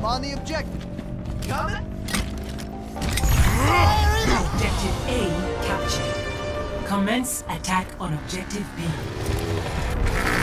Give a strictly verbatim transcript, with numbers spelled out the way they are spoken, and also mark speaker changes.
Speaker 1: on the objective. Coming?
Speaker 2: Objective A captured. Commence attack on Objective B.